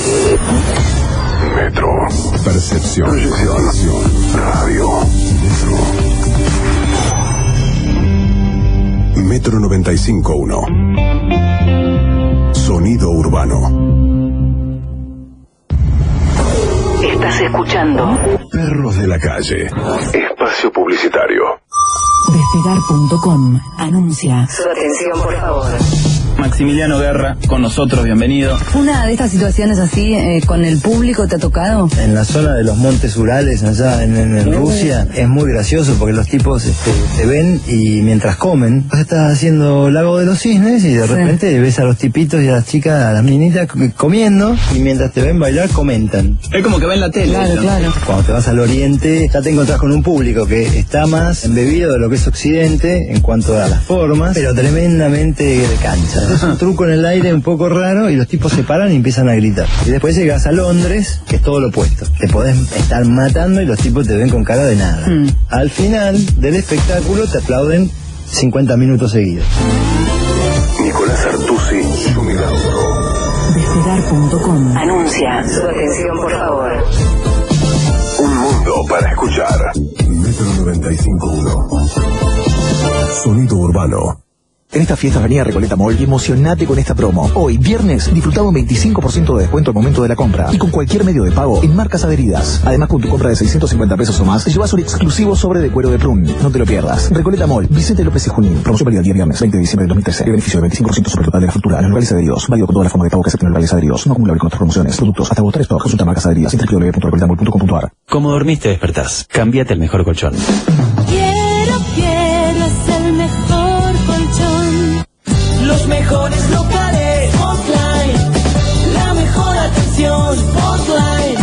Metro. Percepción. Proyección. Radio. Metro 95.1. Sonido urbano. Estás escuchando Perros de la calle. Espacio publicitario. Despegar.com anuncia. Su atención, por favor. Maximiliano Guerra, con nosotros, bienvenido. ¿Una de estas situaciones así con el público te ha tocado? En la zona de los montes Urales, allá en Rusia, es muy gracioso porque los tipos te ven y mientras comen, vos estás haciendo Lago de los Cisnes y de repente ves a los tipitos y a las chicas, a las minitas comiendo y mientras te ven bailar comentan. Es como que ven la tele. Claro, ¿no? claro. Cuando te vas al oriente, ya te encontrás con un público que está más embebido de lo que es occidente en cuanto a las formas, pero tremendamente de cancha. Es un truco en el aire un poco raro y los tipos se paran y empiezan a gritar. Y después llegas a Londres, que es todo lo opuesto. Te podés estar matando y los tipos te ven con cara de nada. Al final del espectáculo te aplauden 50 minutos seguidos. Nicolás Artusi, su milagro. Despegar.com anuncia. Su atención, por favor. Un mundo para escuchar. Metro 95.1. Sonido urbano. En esta fiesta venía a Recoleta Mall y emocionate con esta promo. Hoy, viernes, disfrutá un 25% de descuento al momento de la compra. Y con cualquier medio de pago en marcas adheridas. Además, con tu compra de 650 pesos o más, te llevas un exclusivo sobre de cuero de prun. No te lo pierdas. Recoleta Mall, Vicente López y Junín. Promoción válida el día viernes, 20 de diciembre de 2013. El beneficio de 25% sobre el total de la factura en los locales adheridos. Válido con toda la forma de pago que acepten los locales adheridos. No acumulable con otras promociones. Productos hasta agotar stock. Consulta marcas adheridas en www.recoletamall.com.ar. Como dormiste, despertás. Cámbiate el mejor colchón. Quiero, es el mejor colchón. Los mejores locales, Spotlight. La mejor atención, Spotlight.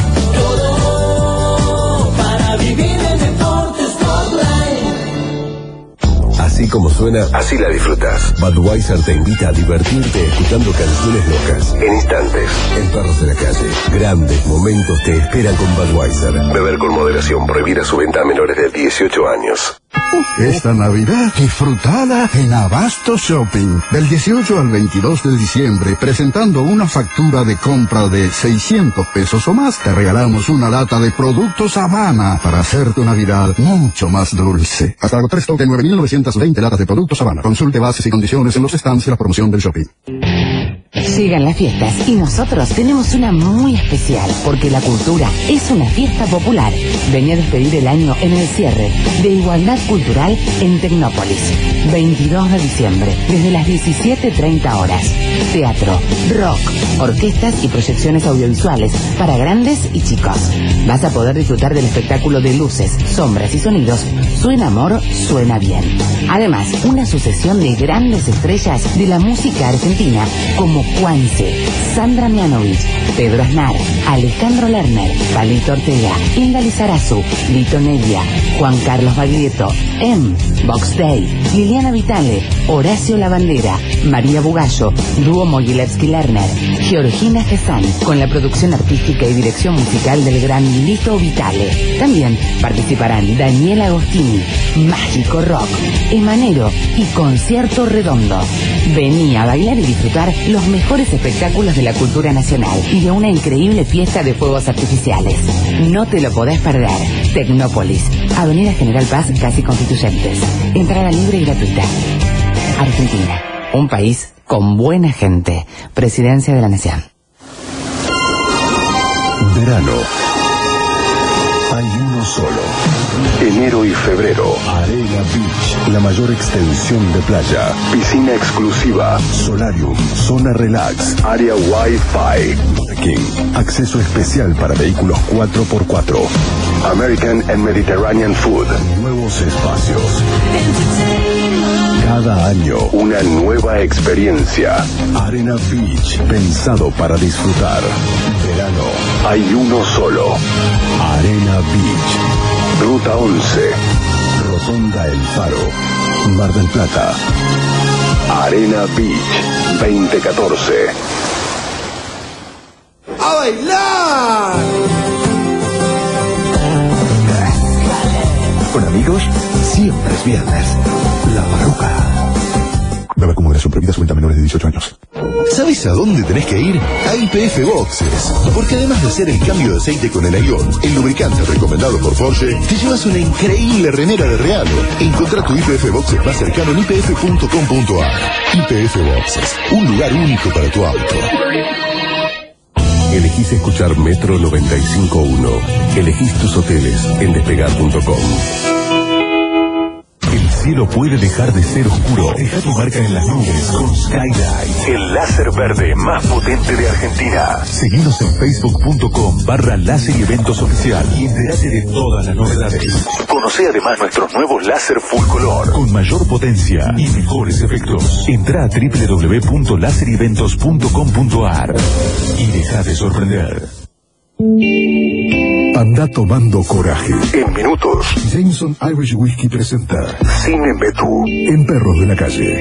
Todo para vivir el deporte, Spotlight. Así como suena, así la disfrutas. Budweiser te invita a divertirte escuchando canciones locas. En instantes, en Perros de la Calle. Grandes momentos te esperan con Budweiser. Beber con moderación, prohibida su venta a menores de 18 años. Esta Navidad, disfrutala en Abasto Shopping. Del 18 al 22 de diciembre, presentando una factura de compra de 600 pesos o más, te regalamos una lata de productos Habana para hacer tu Navidad mucho más dulce. Hasta agotar stock de 9.920 latas de productos Habana. Consulte bases y condiciones en los stands de la promoción del shopping. Llegan las fiestas y nosotros tenemos una muy especial, porque la cultura es una fiesta popular. Vení a despedir el año en el cierre de Igualdad Cultural en Tecnópolis. 22 de diciembre, desde las 17:30 horas. Teatro, rock, orquestas y proyecciones audiovisuales para grandes y chicos. Vas a poder disfrutar del espectáculo de luces, sombras y sonidos. Suena amor, suena bien. Además, una sucesión de grandes estrellas de la música argentina como Juanse, Sandra Mianovich, Pedro Aznar, Alejandro Lerner, Palito Ortega, Hilda Lizarazu, Lito Nevia, Juan Carlos Baglietto, Box Day, Liliana Vitale, Horacio Lavandera, María Bugallo, Dúo Mogilevsky Lerner, Georgina Gesán, con la producción artística y dirección musical del gran Lito Vitale. También participarán Daniel Agostini, Mágico Rock, Emanero y Concierto Redondo. Vení a bailar y disfrutar los mejores espectáculos de la cultura nacional y de una increíble fiesta de fuegos artificiales. No te lo podés perder. Tecnópolis, Avenida General Paz, casi Constituyentes. Entrada libre y gratuita. Argentina, un país con buena gente. Presidencia de la Nación. Verano. Hay uno solo. Enero y febrero. Arena Beach, la mayor extensión de playa. Piscina exclusiva. Solarium, zona relax, área Wi-Fi. King, acceso especial para vehículos 4x4. American and Mediterranean Food. Nuevos espacios. Cada año, una nueva experiencia. Arena Beach, pensado para disfrutar. Verano, hay uno solo. Arena Beach. Ruta 11. Rotonda El Faro. Mar del Plata. Arena Beach 2014. ¡A bailar! Con amigos, siempre es viernes. La Baruca. Beber con moderación, prohibida su venta a menores de 18 años. ¿Sabes a dónde tenés que ir? A YPF Boxes. Porque además de hacer el cambio de aceite con el Airón, el lubricante recomendado por Porsche, te llevas una increíble remera de regalo. Encontrá tu YPF Boxes más cercano en ypf.com.ar. YPF Boxes, un lugar único para tu auto. Elegís escuchar Metro 95.1. Elegís tus hoteles en despegar.com. El cielo puede dejar de ser oscuro. Deja tu marca en las nubes con Skylight, el láser verde más potente de Argentina. Seguinos en facebook.com/láser y eventos oficial y entérate de todas las novedades. Conocé además nuestros nuevos láser full color con mayor potencia y mejores efectos. Entrá a www.lasereventos.com.ar y deja de sorprender. Anda tomando coraje. En minutos, Jameson Irish Whiskey presenta Cine Betú en Perros de la Calle.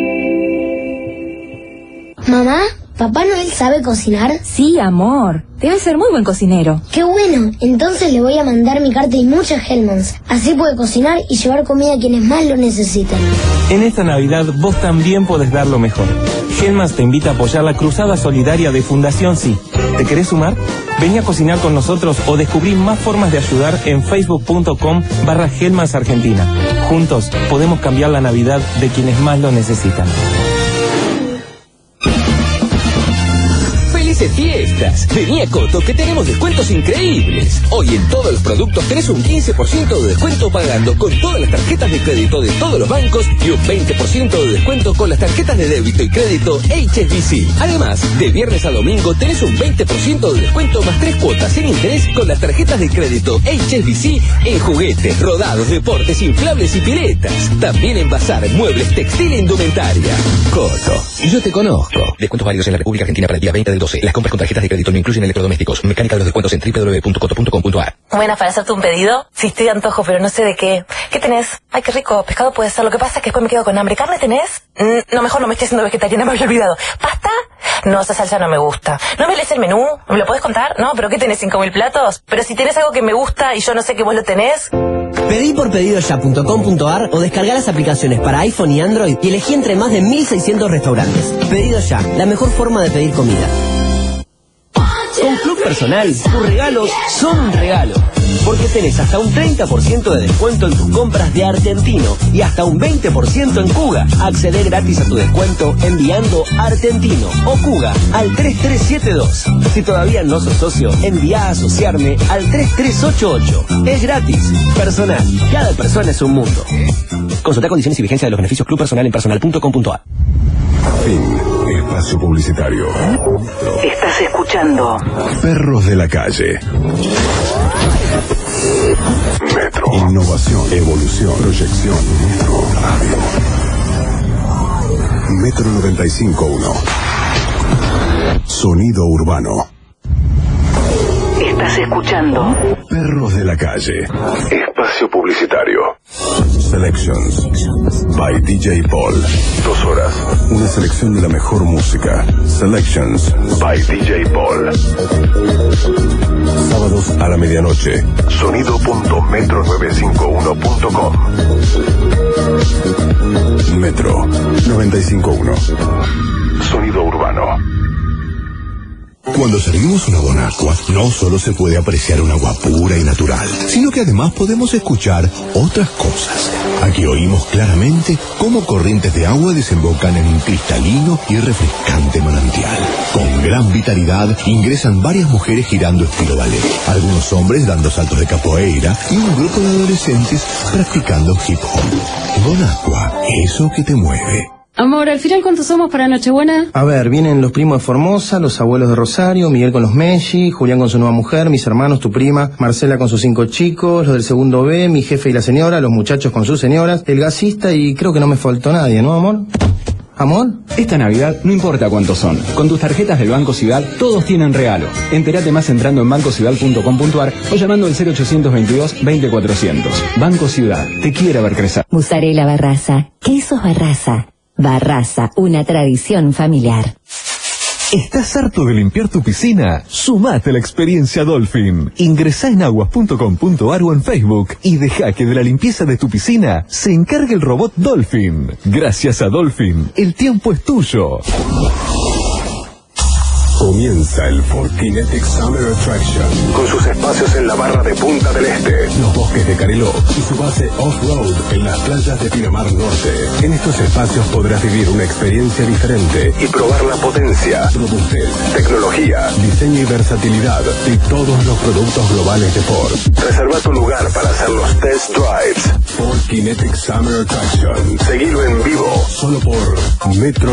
Mamá, ¿Papá Noel sabe cocinar? Sí, amor. Debe ser muy buen cocinero. ¡Qué bueno! Entonces le voy a mandar mi carta y muchos Hellmann's. Así puede cocinar y llevar comida a quienes más lo necesitan. En esta Navidad vos también podés dar lo mejor. Hellmann's te invita a apoyar la cruzada solidaria de Fundación Sí. ¿Te querés sumar? Vení a cocinar con nosotros o descubrí más formas de ayudar en facebook.com/Hellmann's Argentina. Juntos podemos cambiar la Navidad de quienes más lo necesitan. ¡Felices fiestas! Vení a Coto que tenemos descuentos increíbles. Hoy en todos los productos tenés un 15% de descuento pagando con todas las tarjetas de crédito de todos los bancos y un 20% de descuento con las tarjetas de débito y crédito HSBC. Además, de viernes a domingo tenés un 20% de descuento más 3 cuotas sin interés con las tarjetas de crédito HSBC en juguetes, rodados, deportes, inflables y piletas. También en bazar, muebles, textil e indumentaria. Coto, yo te conozco. Descuentos válidos en la República Argentina para el día 20 del 12. Las compras con tarjetas de crédito no incluyen electrodomésticos. Mecánica de los descuentos en www.coto.com.ar. Buenas, para hacerte un pedido. Sí, estoy de antojo, pero no sé de qué. ¿Qué tenés? Ay, qué rico. Pescado puede ser. Lo que pasa es que después me quedo con hambre. ¿Carne tenés? No, mejor no me estoy haciendo vegetariana, me había olvidado. ¿Pasta? No, esa salsa no me gusta. ¿No me lees el menú? ¿Me lo podés contar? No, pero ¿qué tenés? ¿5.000 platos? Pero si tenés algo que me gusta y yo no sé que vos lo tenés. Pedí por pedidoya.com.ar o descarga las aplicaciones para iPhone y Android y elegí entre más de 1.600 restaurantes. Pedido Ya, la mejor forma de pedir comida. Con Club Personal, tus regalos son un regalo. Porque tenés hasta un 30% de descuento en tus compras de Argentino y hasta un 20% en Kuga. Acceder gratis a tu descuento enviando Argentino o Kuga al 3372. Si todavía no sos socio, envía a asociarme al 3388. Es gratis. Personal. Cada persona es un mundo. Consulta condiciones y vigencia de los beneficios Club Personal en personal.com.ar. Fin. Espacio publicitario. Estás escuchando Perros de la Calle. Metro. Innovación, evolución, proyección. Metro Radio. Metro 95.1. Sonido urbano. Estás escuchando Perros de la Calle. Espacio publicitario. Selections by DJ Paul. 2 horas. Una selección de la mejor música. Selections by DJ Paul. Sábados a la medianoche. Sonido.metro951.com. Metro 95.1. Sonido urbano. Cuando servimos una Bonaqua, no solo se puede apreciar un agua pura y natural, sino que además podemos escuchar otras cosas. Aquí oímos claramente cómo corrientes de agua desembocan en un cristalino y refrescante manantial. Con gran vitalidad ingresan varias mujeres girando estilo ballet, algunos hombres dando saltos de capoeira y un grupo de adolescentes practicando hip hop. Bonaqua, eso que te mueve. Amor, ¿al final cuántos somos para Nochebuena? A ver, vienen los primos de Formosa, los abuelos de Rosario, Miguel con los Messi, Julián con su nueva mujer, mis hermanos, tu prima, Marcela con sus 5 chicos, los del segundo B, mi jefe y la señora, los muchachos con sus señoras, el gasista y creo que no me faltó nadie, ¿no, amor? ¿Amor? Esta Navidad no importa cuántos son. Con tus tarjetas del Banco Ciudad todos tienen regalo. Entérate más entrando en bancociudad.com.ar o llamando al 0822-20400. Banco Ciudad, te quiere ver crecer. Mozzarella Barraza, quesos Barraza. Barraza, una tradición familiar. ¿Estás harto de limpiar tu piscina? Sumate a la experiencia Dolphin. Ingresá en aguas.com.ar o en Facebook y deja que de la limpieza de tu piscina se encargue el robot Dolphin. Gracias a Dolphin, el tiempo es tuyo. Comienza el Ford Kinetic Summer Attraction, con sus espacios en la barra de Punta del Este, los bosques de Cariló y su base off-road en las playas de Pinamar Norte. En estos espacios podrás vivir una experiencia diferente y probar la potencia, robustez, tecnología, diseño y versatilidad de todos los productos globales de Ford. Reserva tu lugar para hacer los test drives. Ford Kinetic Summer Attraction. Seguilo en vivo, solo por Metro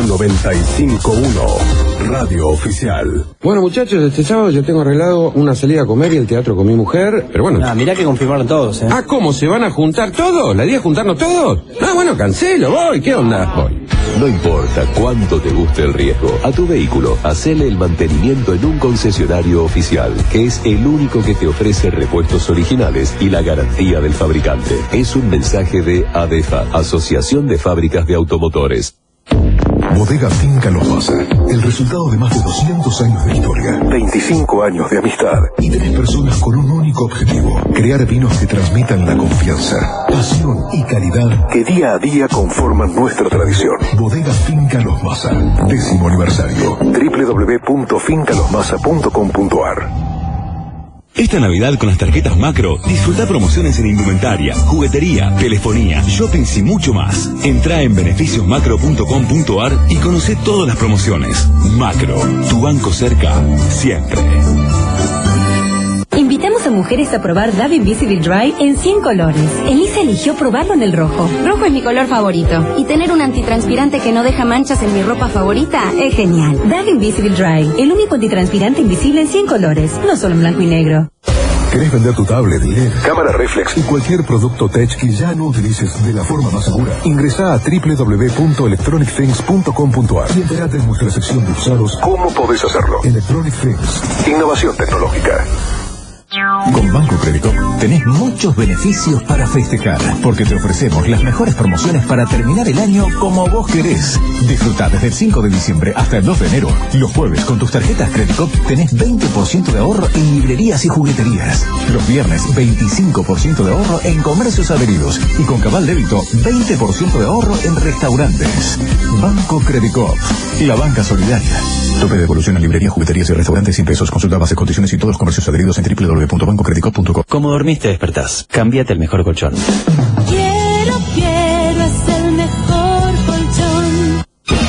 95.1, Radio Oficial. Bueno, muchachos, este sábado yo tengo arreglado una salida a comer y el teatro con mi mujer, pero bueno... Mirá que confirmaron todos, ¿eh? Ah, ¿cómo? ¿Se van a juntar todos? ¿La idea es juntarnos todos? Ah, bueno, cancelo, voy, ¿qué onda? Voy. No importa cuánto te guste el riesgo, a tu vehículo, hacele el mantenimiento en un concesionario oficial, que es el único que te ofrece repuestos originales y la garantía del fabricante. Es un mensaje de ADEFA, Asociación de Fábricas de Automotores. Bodega Finca Los Masa, el resultado de más de 200 años de historia, 25 años de amistad y 3 personas con un único objetivo: crear vinos que transmitan la confianza, pasión y calidad que día a día conforman nuestra tradición. Bodega Finca Los Masa, 10º aniversario. www.fincalosmasa.com.ar. Esta Navidad con las tarjetas Macro, disfruta promociones en indumentaria, juguetería, telefonía, shoppings y mucho más. Entrá en beneficiosmacro.com.ar y conoce todas las promociones. Macro, tu banco cerca, siempre. Invitamos a mujeres a probar Dove Invisible Dry en 100 colores. Elisa eligió probarlo en el rojo. Rojo es mi color favorito. Y tener un antitranspirante que no deja manchas en mi ropa favorita es genial. Dove Invisible Dry, el único antitranspirante invisible en 100 colores, no solo en blanco y negro. ¿Querés vender tu tablet, LED, cámara reflex y cualquier producto tech que ya no utilices de la forma más segura? Ingresá a www.electronicthings.com.ar y entérate en nuestra sección de usados cómo podés hacerlo. Electronic Things, innovación tecnológica. Con Banco Crédito tenés muchos beneficios para festejar, porque te ofrecemos las mejores promociones para terminar el año como vos querés. Disfrutá desde el 5 de diciembre hasta el 2 de enero. Los jueves con tus tarjetas Credicop tenés 20% de ahorro en librerías y jugueterías. Los viernes 25% de ahorro en comercios adheridos y con Cabal Débito 20% de ahorro en restaurantes. Banco Credicop, la banca solidaria. Tope de devolución en librerías, jugueterías y restaurantes sin pesos. Consulta bases, condiciones y todos los comercios adheridos en www.bancocredicop.com. Como dormiste despertás, cámbiate el mejor colchón. Quiero es el mejor colchón.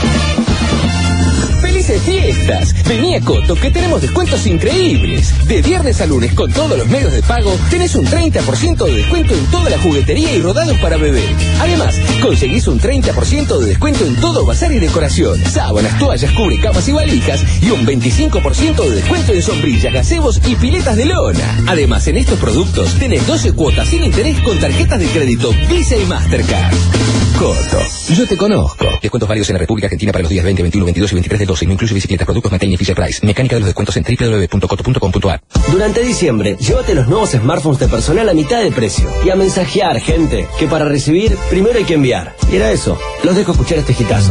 ¡Felices fiestas! Vení a Coto que tenemos descuentos increíbles. De viernes a lunes con todos los medios de pago tenés un 30% de descuento en toda la juguetería y rodados para bebé. Además, conseguís un 30% de descuento en todo bazar y decoración. Sábanas, toallas, cubrecamas y valijas y un 25% de descuento en sombrillas, gazebos y piletas de lona. Además, en estos productos tenés 12 cuotas sin interés con tarjetas de crédito Visa y Mastercard. Coto, yo te conozco. Descuentos válidos en la República Argentina para los días 20, 21, 22 y 23 del 12. No incluye bicicletas, productos Mattel y Fisher Price. Mecánica de los descuentos en www.coto.com.ar. Durante diciembre, llévate los nuevos smartphones de Personal a mitad de precio. Y a mensajear, gente, que para recibir, primero hay que enviar. Y era eso. Los dejo escuchar este hitazo.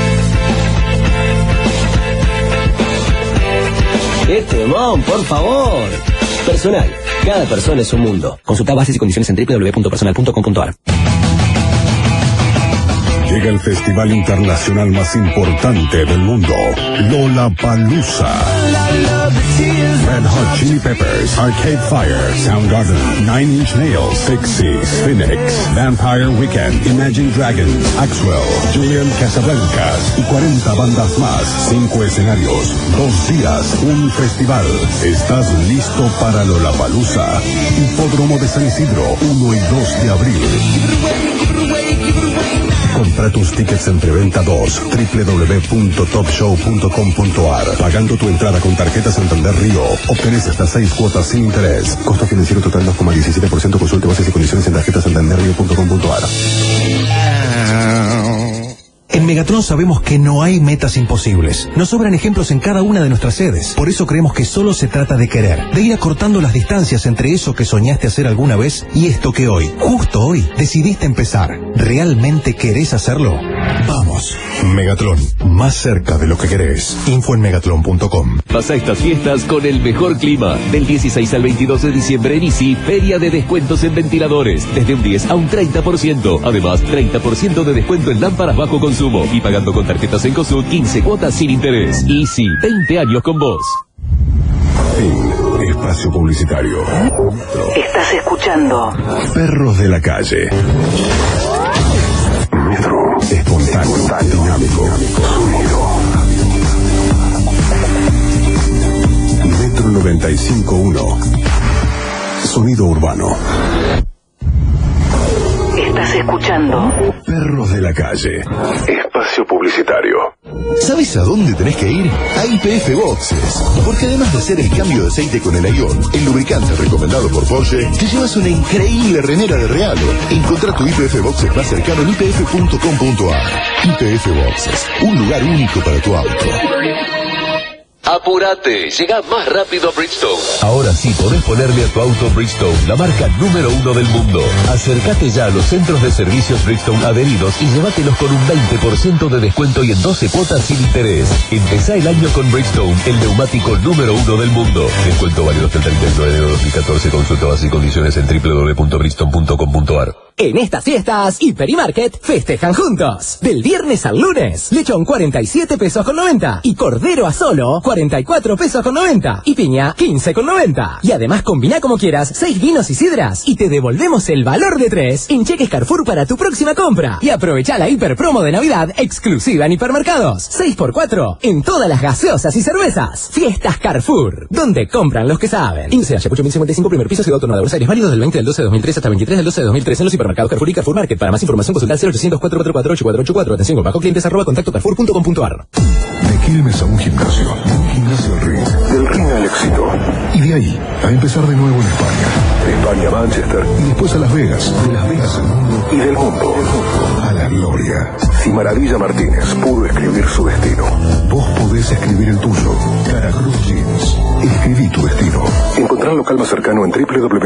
Temón, por favor. Personal. Cada persona es un mundo. Consulta bases y condiciones en www.personal.com.ar. Llega el festival internacional más importante del mundo, Lollapalooza. Red Hot Chili Peppers, Arcade Fire, Soundgarden, Nine Inch Nails, Pixies, Phoenix, Vampire Weekend, Imagine Dragons, Axwell, Julian Casablancas y 40 bandas más. 5 escenarios, 2 días, un festival. ¿Estás listo para Lollapalooza? Hipódromo de San Isidro, 1 y 2 de abril. Compra tus tickets en preventa 2, www.topshow.com.ar. Pagando tu entrada con tarjeta Santander Río, obtenés hasta 6 cuotas sin interés. Costo financiero total 2,17%. Consulte bases y condiciones en tarjetasantanderrio.com.ar. En Megatron sabemos que no hay metas imposibles. Nos sobran ejemplos en cada una de nuestras sedes. Por eso creemos que solo se trata de querer, de ir acortando las distancias entre eso que soñaste hacer alguna vez y esto que hoy, justo hoy, decidiste empezar. ¿Realmente querés hacerlo? Vamos. Megatron, más cerca de lo que querés. Info en megatron.com. Pasa estas fiestas con el mejor clima. Del 16 al 22 de diciembre en Easy, feria de descuentos en ventiladores. Desde un 10 a un 30%. Además, 30% de descuento en lámparas bajo consumo. Y pagando con tarjetas Encosud, 15 cuotas sin interés. Easy, 20 años con vos. Fin. Espacio publicitario. Estás escuchando Perros de la calle. Metro. Espontáneo. Dinámico. Sonido. Metro 95.1. Sonido urbano. Estás escuchando Perros de la calle. Espacio publicitario. ¿Sabes a dónde tenés que ir? A YPF Boxes. Porque además de hacer el cambio de aceite con el Aion, el lubricante recomendado por Porsche, te llevas una increíble remera de regalo. Encontrá tu YPF Boxes más cercano en ypf.com.ar. YPF Boxes, un lugar único para tu auto. Apúrate, llega más rápido a Bridgestone. Ahora sí podés ponerle a tu auto Bridgestone, la marca número 1 del mundo. Acércate ya a los centros de servicios Bridgestone adheridos y llévatelos con un 20% de descuento y en 12 cuotas sin interés. Empezá el año con Bridgestone, el neumático número 1 del mundo. Descuento válido hasta el 31 de enero de 2014. Consulta bases y condiciones en www.bridgestone.com.ar. En estas fiestas, Hiper y Market festejan juntos. Del viernes al lunes, lechón 47 pesos con 90 y cordero a solo 44 pesos con 90 y piña 15 con 90. Y además combina como quieras 6 vinos y sidras y te devolvemos el valor de 3 en cheques Carrefour para tu próxima compra. Y aprovecha la hiper promo de Navidad exclusiva en hipermercados. 6x4 en todas las gaseosas y cervezas. Fiestas Carrefour, donde compran los que saben. Índice Ayacucho 1055, primer piso, Ciudad Autónoma de Buenos Aires, válido del 20 del 12 de 2003 hasta el 23 del 12 de 2003 en los hipermercados Carrefour y Carrefour Market. Para más información consulta al 0800-444-8484. Atención con bajo clientes @contacto carrefour.com.ar. De Quilmes a un gimnasio. Un gimnasio al ring. Del ring al éxito. Y de ahí a empezar de nuevo en España. De España a Manchester. Y después a Las Vegas. De Las Vegas al mundo. Y del mundo a la gloria. Si Maravilla Martínez pudo escribir su destino, vos podés escribir el tuyo. Caracruz Jeans. Escribí tu destino. Encontrá el local más cercano en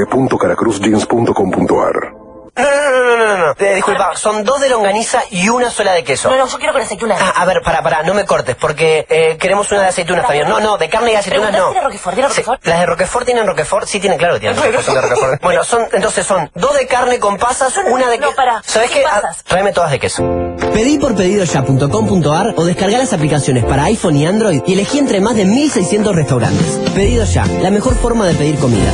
www.caracruzjeans.com.ar. No. Disculpa, son 2 de longaniza y una sola de queso. No, yo quiero con aceitunas. A ver, para, no me cortes, porque queremos una de aceitunas también. No, de carne y aceitunas no. ¿Tiene Roquefort? ¿Tiene Roquefort? Las de Roquefort tienen Roquefort, sí tienen, claro, tienen Roquefort de Roquefort. Bueno, entonces son 2 de carne con pasas, una de queso. No, para. ¿Sabes qué? Tráeme todas de queso. Pedí por pedidoya.com.ar o descarga las aplicaciones para iPhone y Android y elegí entre más de 1.600 restaurantes. Pedido Ya, la mejor forma de pedir comida.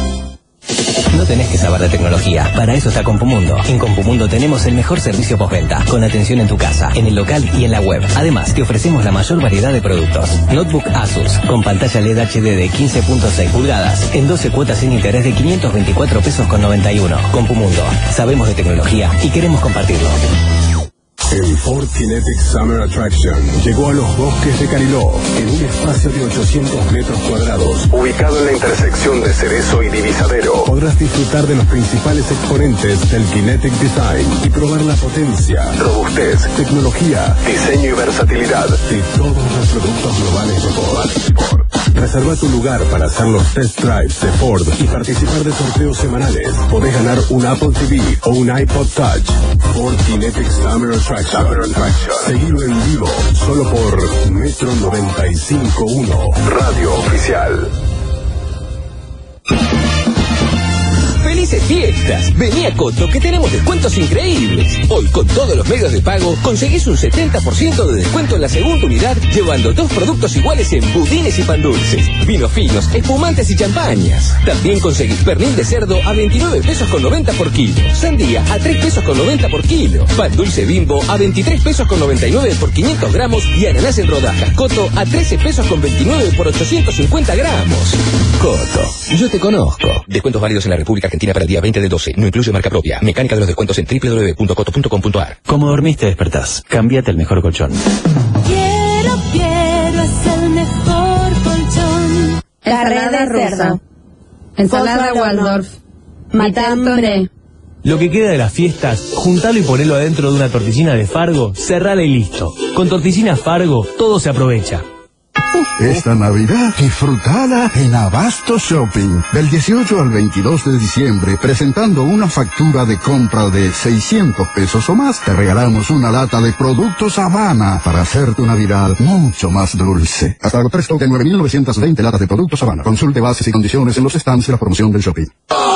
No tenés que saber de tecnología, para eso está Compumundo. En Compumundo tenemos el mejor servicio postventa, con atención en tu casa, en el local y en la web. Además, te ofrecemos la mayor variedad de productos. Notebook Asus, con pantalla LED HD de 15.6 pulgadas, en 12 cuotas sin interés de 524 pesos con 91. Compumundo, sabemos de tecnología y queremos compartirlo. El Ford Kinetic Summer Attraction llegó a los bosques de Cariló en un espacio de 800 metros cuadrados, ubicado en la intersección de Cerezo y Divisadero. Podrás disfrutar de los principales exponentes del Kinetic Design y probar la potencia, robustez, tecnología, diseño y versatilidad de todos los productos globales de Ford. Reserva tu lugar para hacer los test drives de Ford y participar de sorteos semanales. Podés ganar un Apple TV o un iPod Touch. Ford Kinetic Summer Attraction. Seguilo en vivo, solo por Metro 95.1, Radio Oficial. ¡Felices fiestas! Vení a Coto que tenemos descuentos increíbles. Hoy con todos los medios de pago conseguís un 70% de descuento en la segunda unidad llevando 2 productos iguales en budines y pan dulces, vinos finos, espumantes y champañas. También conseguís pernil de cerdo a 29 pesos con 90 por kilo, sandía a 3 pesos con 90 por kilo, pan dulce Bimbo a 23 pesos con 99 por 500 gramos y ananá en rodajas Coto a 13 pesos con 29 por 850 gramos. Coto, yo te conozco. Descuentos válidos en la República Argentina para el día 20 del 12. No incluye marca propia. Mecánica de los descuentos en www.coto.com.ar. Como dormiste despertás, cámbiate el mejor colchón. Quiero, es el mejor colchón. Ensalada rusa. Ensalada Waldorf. Matambre. Lo que queda de las fiestas, juntalo y ponelo adentro de una torticina de Fargo, cerrala y listo. Con torticina Fargo, todo se aprovecha. Esta Navidad, disfrutala en Abasto Shopping. Del 18 al 22 de diciembre, presentando una factura de compra de 600 pesos o más, te regalamos una lata de productos Habana para hacer tu Navidad mucho más dulce. Hasta agotar stock de 9.920 latas de productos Habana. Consulte bases y condiciones en los stands de la promoción del shopping.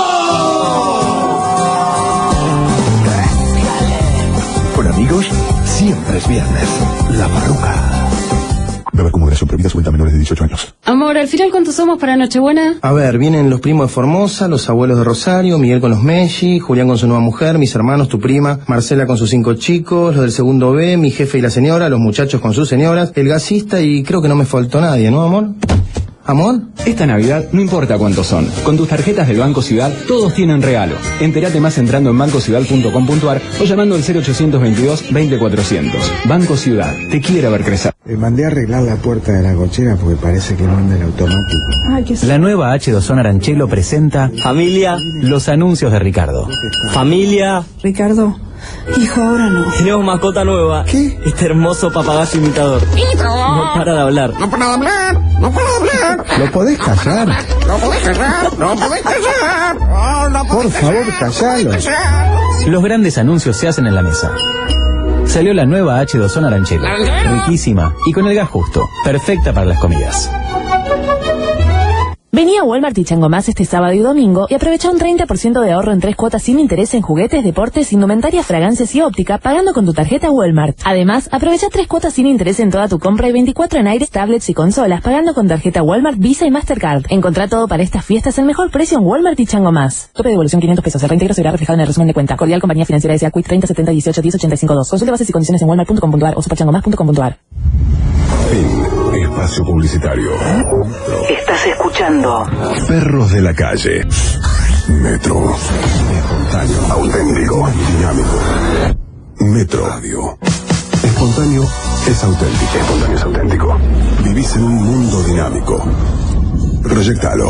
Con amigos, siempre es viernes. La Farruca. Beber con moderación, prohibida, suelta a menores de 18 años. Amor, al final, ¿cuántos somos para Nochebuena? A ver, vienen los primos de Formosa, los abuelos de Rosario, Miguel con los Messi, Julián con su nueva mujer, mis hermanos, tu prima, Marcela con sus 5 chicos, los del segundo B, mi jefe y la señora, los muchachos con sus señoras, el gasista y creo que no me faltó nadie, ¿no, amor? ¿Amor? Esta Navidad no importa cuántos son. Con tus tarjetas del Banco Ciudad, todos tienen regalo. Entérate más entrando en bancociudad.com.ar o llamando al 0822-20400. Banco Ciudad, te quiere ver crecer. Mandé a arreglar la puerta de la cochera porque parece que no anda el automático. La nueva H2O Aranchelo presenta Familia, los anuncios de Ricardo. Familia. Ricardo, hijo, ahora no. Tenemos mascota nueva. ¿Qué? Este hermoso papagayo imitador. No para de hablar. No para de hablar. No para de hablar. ¿Lo podés callar? No podés callar. No podés callar. Oh, no podés. Por favor, callalo. Los grandes anuncios se hacen en la mesa. Salió la nueva H2O Aranchelo. Riquísima y con el gas justo. Perfecta para las comidas. Vení a Walmart y Chango Más este sábado y domingo y aprovecha un 30% de ahorro en 3 cuotas sin interés en juguetes, deportes, indumentaria, fragancias y óptica pagando con tu tarjeta Walmart. Además, aprovecha 3 cuotas sin interés en toda tu compra y 24 en aires, tablets y consolas pagando con tarjeta Walmart, Visa y Mastercard. Encontrá todo para estas fiestas al mejor precio en Walmart y Chango Más. Tope de devolución 500 pesos. El reintegro se verá reflejado en el resumen de cuenta. Cordial Compañía Financiera S.A. Quit 30 70 18 10 85 2. Consulte bases y condiciones en walmart.com.ar o superchangomás.com.ar. Fin. Espacio publicitario. Estás escuchando Perros de la calle. Metro. Espontáneo. Auténtico. Dinámico. Metro Radio. Espontáneo es auténtico. Espontáneo es auténtico. Vivís en un mundo dinámico. Proyectalo.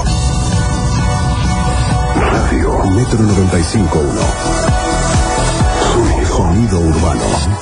Radio Metro 95.1. Sonido urbano.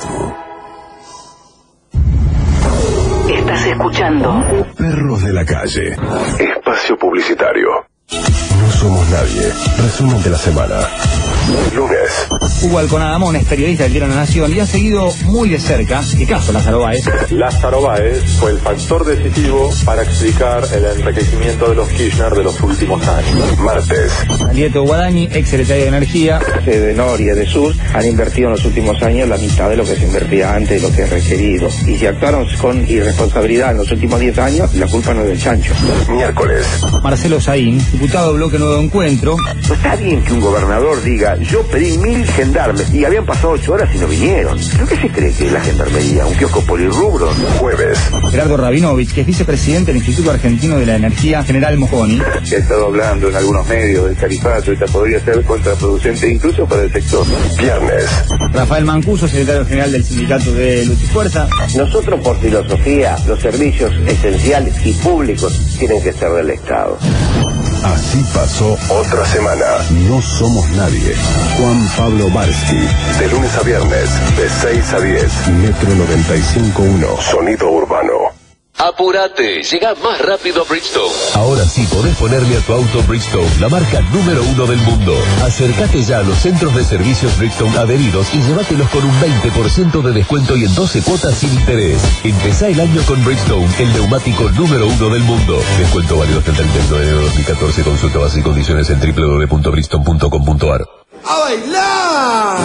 Estás escuchando Perros de la calle. Espacio publicitario. No somos nadie. Resumen de la semana. Lunes. Hugo Alconadamón es periodista del Diario La Nación y ha seguido muy de cerca el caso Lázaro Báez. Lázaro Báez fue el factor decisivo para explicar el enriquecimiento de los Kirchner de los últimos años. Martes. Alieto Guadagni, ex secretario de Energía. De Nor y de Sur han invertido en los últimos años la mitad de lo que se invertía antes de lo que es requerido. Y si actuaron con irresponsabilidad en los últimos 10 años, la culpa no es del chancho. Miércoles. Marcelo Saín, diputado de Bloque Nuevo Encuentro. No está bien que un gobernador diga, yo pedí 1000 gendarmes y habían pasado 8 horas y no vinieron. ¿Pero qué se cree que es la gendarmería? ¿Un kiosco polirrubro? Jueves. Gerardo Rabinovich, que es vicepresidente del Instituto Argentino de la Energía, General Mosconi. Se ha estado hablando en algunos medios del tarifato, esta podría ser contraproducente incluso para el sector. Viernes. Rafael Mancuso, secretario general del Sindicato de Luz y Fuerza. Nosotros, por filosofía, los servicios esenciales y públicos tienen que ser del Estado. Así pasó otra semana. No somos nadie. Juan Pablo Barsky. De lunes a viernes, de 6 a 10. Metro 95.1. Sonido urbano. Apúrate, llega más rápido a Bridgestone. Ahora sí podés ponerle a tu auto Bridgestone, la marca número 1 del mundo. Acércate ya a los centros de servicios Bridgestone adheridos y llévatelos con un 20% de descuento y en 12 cuotas sin interés. Empezá el año con Bridgestone, el neumático número 1 del mundo. Descuento válido hasta el 31 de enero de 2014. Consulta bases y condiciones en www.bridgestone.com.ar. ¡A bailar!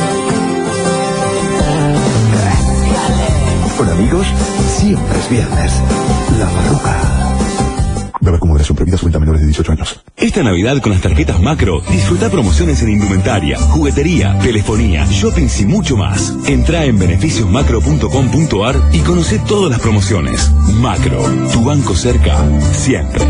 Con amigos, siempre es viernes. La Farruca. Beber con moderación, prohibida, suelta a menores de 18 años. Esta Navidad con las tarjetas Macro, disfruta promociones en indumentaria, juguetería, telefonía, shoppings y mucho más. Entrá en beneficiosmacro.com.ar y conoce todas las promociones. Macro, tu banco cerca, siempre.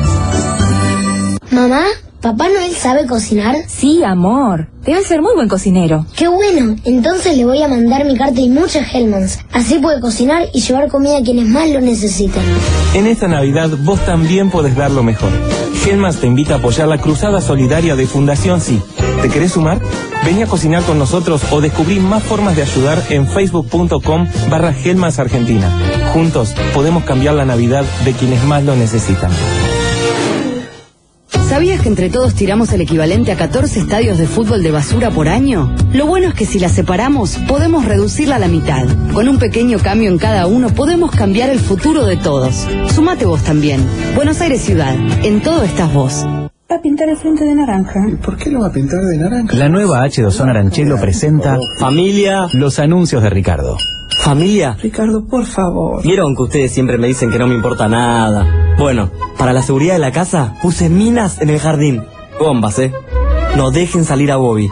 Mamá, ¿Papá Noel sabe cocinar? Sí, amor. Debe ser muy buen cocinero. ¡Qué bueno! Entonces le voy a mandar mi carta y muchas Hellmann's. Así puede cocinar y llevar comida a quienes más lo necesiten. En esta Navidad vos también podés dar lo mejor. Hellmann's te invita a apoyar la cruzada solidaria de Fundación Sí. ¿Te querés sumar? Vení a cocinar con nosotros o descubrí más formas de ayudar en facebook.com/Hellmann's Argentina. Juntos podemos cambiar la Navidad de quienes más lo necesitan. ¿Sabías que entre todos tiramos el equivalente a 14 estadios de fútbol de basura por año? Lo bueno es que si la separamos, podemos reducirla a la mitad. Con un pequeño cambio en cada uno, podemos cambiar el futuro de todos. Sumate vos también. Buenos Aires Ciudad. En todo estás vos. Va a pintar el frente de naranja. ¿Y por qué lo va a pintar de naranja? La nueva H2O Naranchelo presenta Familia, los anuncios de Ricardo. Familia. Ricardo, por favor. Vieron que ustedes siempre me dicen que no me importa nada. Bueno, para la seguridad de la casa puse minas en el jardín. Bombas, No dejen salir a Bobby.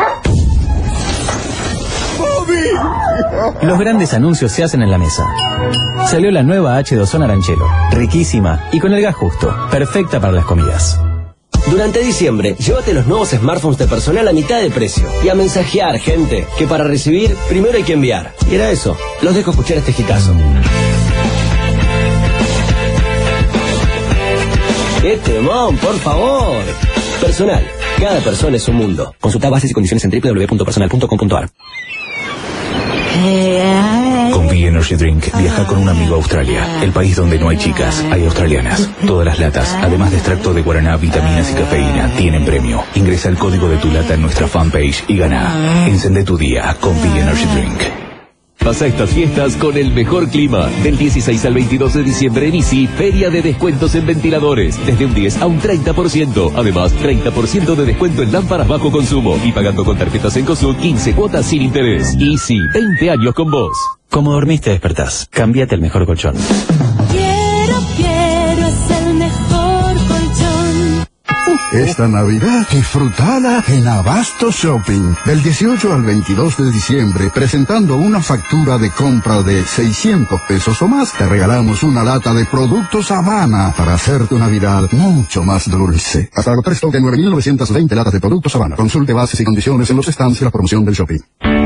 Los grandes anuncios se hacen en la mesa. Salió la nueva H2O Naranchelo, riquísima y con el gas justo, perfecta para las comidas. Durante diciembre, llévate los nuevos smartphones de Personal a mitad de precio. Y a mensajear, gente, que para recibir, primero hay que enviar. Y era eso. Los dejo escuchar este hitazo. ¡Qué temón, por favor! Personal. Cada persona es un mundo. Consulta bases y condiciones en www.personal.com.ar. Con V Energy Drink viaja con un amigo a Australia, el país donde no hay chicas, hay australianas. Todas las latas, además de extracto de guaraná, vitaminas y cafeína, tienen premio. Ingresa el código de tu lata en nuestra fanpage y gana. Encende tu día con V Energy Drink. Pasa estas fiestas con el mejor clima. Del 16 al 22 de diciembre en Easy, feria de descuentos en ventiladores. Desde un 10 a un 30%. Además, 30% de descuento en lámparas bajo consumo. Y pagando con tarjetas Encosud, 15 cuotas sin interés. Easy, 20 años con vos. Como dormiste, despertás. Cámbiate el mejor colchón. Quiero, es el mejor colchón. Esta Navidad disfrutala en Abasto Shopping. Del 18 al 22 de diciembre, presentando una factura de compra de 600 pesos o más, te regalamos una lata de productos Habana para hacer tu Navidad mucho más dulce. Hasta agotar stock de 9.920 latas de productos Habana. Consulte bases y condiciones en los stands y la promoción del shopping.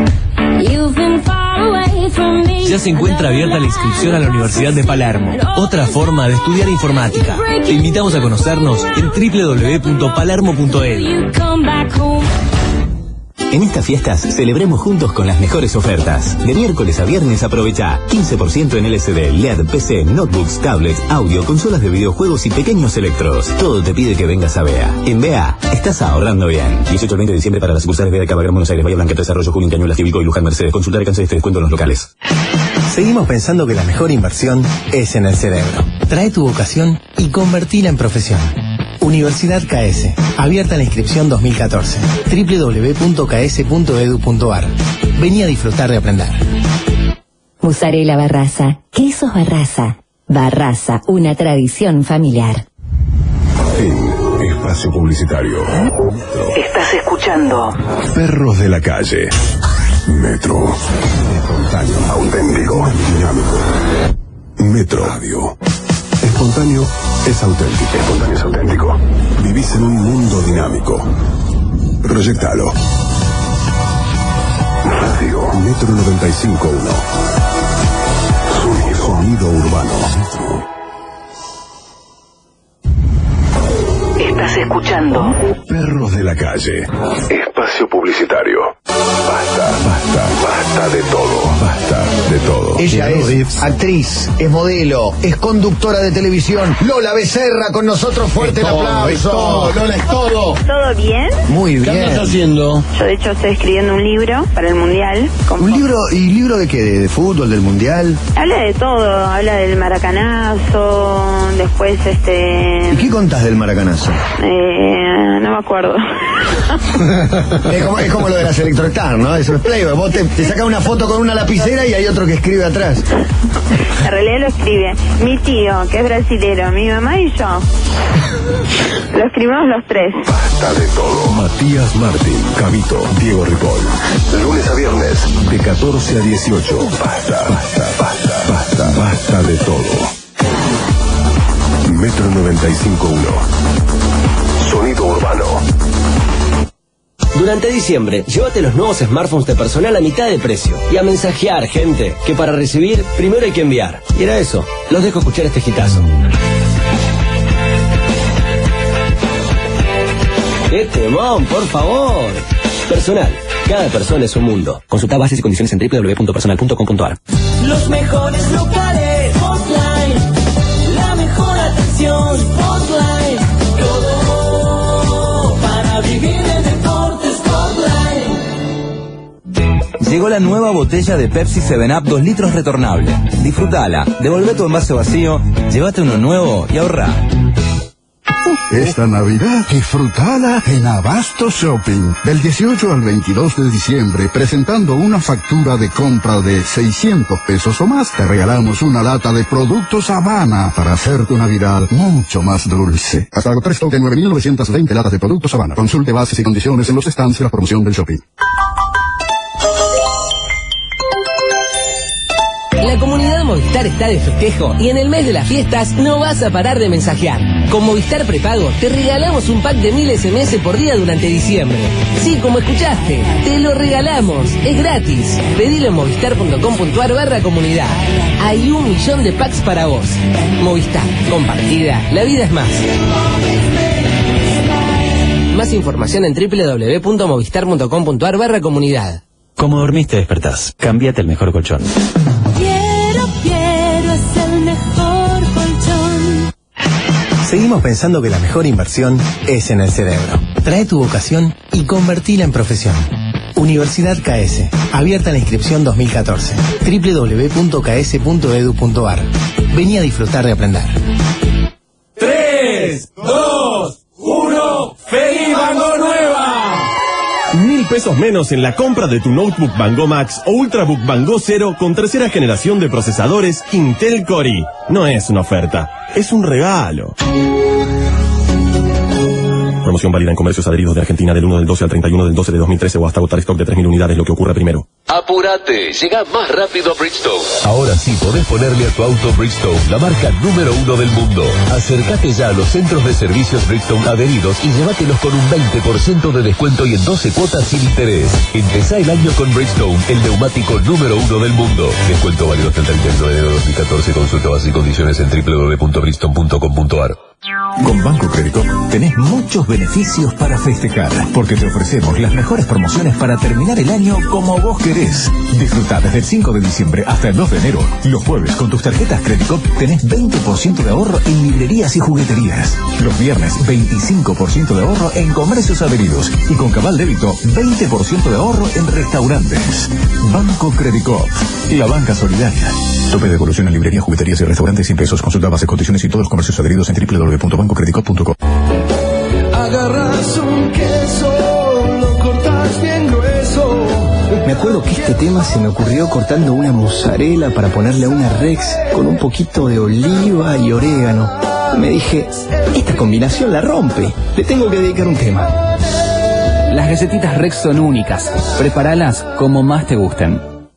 Ya se encuentra abierta la inscripción a la Universidad de Palermo, otra forma de estudiar informática. Te invitamos a conocernos en www.palermo.edu. En estas fiestas celebremos juntos con las mejores ofertas. De miércoles a viernes aprovecha 15% en LCD, LED, PC, notebooks, tablets, audio, consolas de videojuegos y pequeños electros. Todo te pide que vengas a BEA. En BEA estás ahorrando bien. 18 al 20 de diciembre para las sucursales BEA de Cabagrán, Buenos Aires, Bahía Blanca, Desarrollo, Junín, Cañuelas, Tíbico y Luján, Mercedes. Consultar y cancelar este descuento en los locales. Seguimos pensando que la mejor inversión es en el cerebro. Trae tu vocación y convertila en profesión. Universidad KS. Abierta la inscripción 2014. www.ks.edu.ar. Vení a disfrutar de aprender. Mozzarella Barraza. Quesos Barraza. Barraza, una tradición familiar. Espacio publicitario. Estás escuchando Perros de la calle. Metro. Espontáneo, auténtico, dinámico. Metro Radio. Espontáneo es auténtico. Espontáneo es auténtico. Vivís en un mundo dinámico. Proyectalo. Radio Metro 95.1. Sonido urbano. Estás escuchando Perros de la calle. Espacio publicitario. Basta de todo. Basta de todo. Ella es actriz, es modelo, es conductora de televisión. Lola Becerra con nosotros, fuerte el aplauso. Es todo, Lola, es todo. ¿Todo bien? Muy bien. ¿Qué estás haciendo? Yo de hecho estoy escribiendo un libro para el Mundial. ¿Un libro? ¿Y libro de qué? ¿De fútbol, del Mundial? Habla de todo, habla del maracanazo, después ¿Y qué contás del maracanazo? No me acuerdo. Es como lo de las Electrostar, ¿no? Eso es Playboy. Vos te sacas una foto con una lapicera y hay otro que escribe atrás. En realidad lo escribe mi tío, que es brasilero, mi mamá y yo. Lo escribimos los tres. Basta de todo. Matías Martín, Cabito, Diego Ripoll. Lunes a viernes, de 14 a 18. Basta de todo. Metro 95.1. Sonido urbano. Durante diciembre, llévate los nuevos smartphones de Personal a mitad de precio. Y a mensajear, gente, que para recibir, primero hay que enviar. Y era eso. Los dejo escuchar este hitazo. ¡Qué temón, por favor! Personal. Cada persona es un mundo. Consulta bases y condiciones en www.personal.com.ar. Los mejores locales Spotlight, todo para vivir en Deportes Spotlight. Llegó la nueva botella de Pepsi 7up 2 litros retornable. Disfrutala, devolvé tu envase vacío, llévate uno nuevo y ahorrá. Esta Navidad, disfrutala en Abasto Shopping. Del 18 al 22 de diciembre, presentando una factura de compra de 600 pesos o más, te regalamos una lata de productos Habana para hacer tu Navidad mucho más dulce. Hasta agotar stock de 9.920 latas de productos Habana. Consulte bases y condiciones en los stands de la promoción del shopping. La comunidad Movistar está de festejo y en el mes de las fiestas no vas a parar de mensajear. Con Movistar Prepago te regalamos un pack de 1000 SMS por día durante diciembre. Sí, como escuchaste, te lo regalamos. Es gratis. Pedilo en movistar.com.ar/comunidad. Hay 1 millón de packs para vos. Movistar, compartida, la vida es más. Más información en www.movistar.com.ar/comunidad. Como dormiste, despertás. Cámbiate el mejor colchón. Quiero, es el mejor colchón. Seguimos pensando que la mejor inversión es en el cerebro. Trae tu vocación y convertila en profesión. Universidad KS. Abierta la inscripción 2014. www.ks.edu.ar. Vení a disfrutar de aprender. 3, 2, 1. ¡Feliz Bango Nueva! 1.000 pesos menos en la compra de tu notebook Van Gogh Max o Ultrabook Van Gogh Zero con tercera generación de procesadores Intel Core i. No es una oferta, es un regalo. Promoción válida en comercios adheridos de Argentina del 1 del 12 al 31 del 12 de 2013 o hasta agotar stock de 3.000 unidades, lo que ocurra primero. Apúrate, llega más rápido a Bridgestone. Ahora sí podés ponerle a tu auto Bridgestone, la marca número 1 del mundo. Acércate ya a los centros de servicios Bridgestone adheridos y llévatelos con un 20% de descuento y en 12 cuotas sin interés. Empezá el año con Bridgestone, el neumático número 1 del mundo. Descuento válido hasta el 31 de enero de 2014. Consulta bases y condiciones en www.bridgestone.com.ar. Con Banco Credicop tenés muchos beneficios para festejar, porque te ofrecemos las mejores promociones para terminar el año como vos querés. Disfrutá desde el 5 de diciembre hasta el 2 de enero. Los jueves con tus tarjetas Credicop tenés 20% de ahorro en librerías y jugueterías. Los viernes 25% de ahorro en comercios adheridos y con Cabal Débito 20% de ahorro en restaurantes. Banco Credicop, la banca solidaria. Tope de devolución en librerías, jugueterías y restaurantes 100 pesos. Consulta bases, condiciones y todos los comercios adheridos en www.bancocredicop.com. Agarras un queso, lo cortas bien grueso. Me acuerdo que este tema se me ocurrió cortando una mozzarella para ponerle a una Rex con un poquito de oliva y orégano. Me dije, esta combinación la rompe. Le tengo que dedicar un tema. Las galletitas Rex son únicas. Preparalas como más te gusten.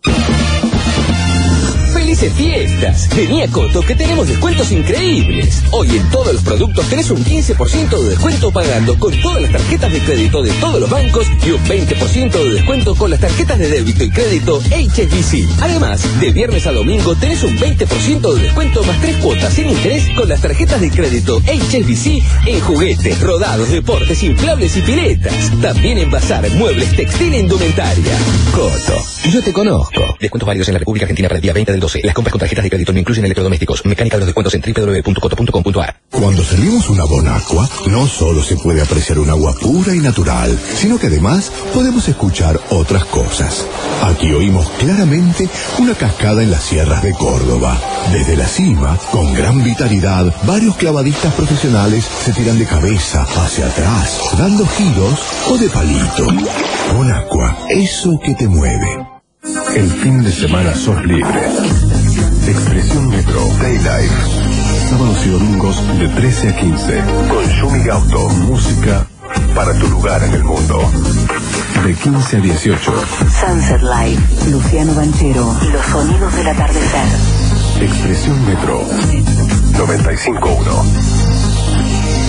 ¡Felices fiestas! Vení a Coto que tenemos descuentos increíbles. Hoy en todos los productos tenés un 15% de descuento pagando con todas las tarjetas de crédito de todos los bancos y un 20% de descuento con las tarjetas de débito y crédito HSBC. Además, de viernes a domingo tenés un 20% de descuento más 3 cuotas sin interés con las tarjetas de crédito HSBC en juguetes, rodados, deportes, inflables y piletas. También en bazar, muebles, textil e indumentaria. Coto, yo te conozco. Descuentos válidos en la República Argentina para el día 20 del 12. Las compras con tarjetas de crédito no incluyen electrodomésticos. Mecánica de los descuentos en www.coto.com.ar. Cuando servimos una Bonaqua, no solo se puede apreciar un agua pura y natural, sino que además podemos escuchar otras cosas. Aquí oímos claramente una cascada en las sierras de Córdoba. Desde la cima, con gran vitalidad, varios clavadistas profesionales se tiran de cabeza hacia atrás, dando giros o de palito. Bonaqua, eso que te mueve. El fin de semana sos libre. Expresión Metro, Daylight. Sábados y domingos de 13 a 15. Con Yumi Gauto. Música para tu lugar en el mundo. De 15 a 18. Sunset Live, Luciano Banchero, los sonidos del atardecer. Expresión Metro 95.1.